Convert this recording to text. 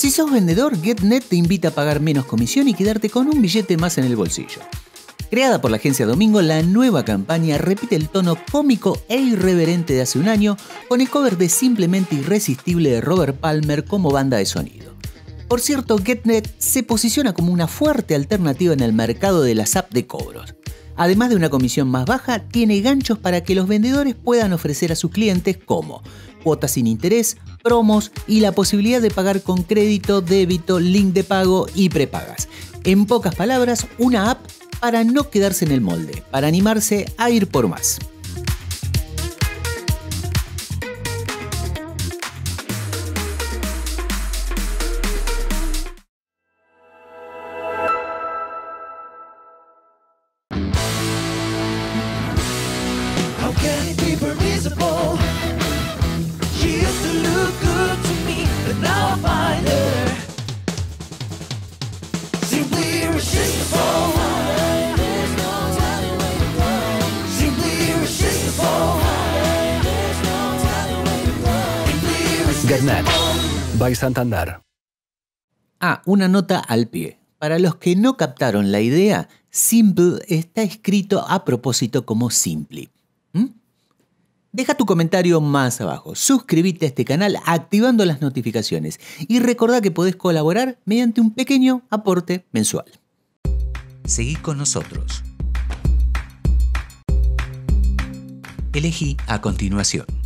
Si sos vendedor, GetNet te invita a pagar menos comisión y quedarte con un billete más en el bolsillo. Creada por la agencia Domingo, la nueva campaña repite el tono cómico e irreverente de hace un año con el cover de Simplemente Irresistible de Robert Palmer como banda de sonido. Por cierto, GetNet se posiciona como una fuerte alternativa en el mercado de las apps de cobros. Además de una comisión más baja, tiene ganchos para que los vendedores puedan ofrecer a sus clientes como cuotas sin interés, promos y la posibilidad de pagar con crédito, débito, link de pago y prepagas. En pocas palabras, una app para no quedarse en el molde, para animarse a ir por más. GetNet by Santander. Una nota al pie. Para los que no captaron la idea, Simple está escrito a propósito como Simply. Deja tu comentario más abajo, suscríbete a este canal activando las notificaciones y recordá que podés colaborar mediante un pequeño aporte mensual. Seguí con nosotros. Elegí a continuación.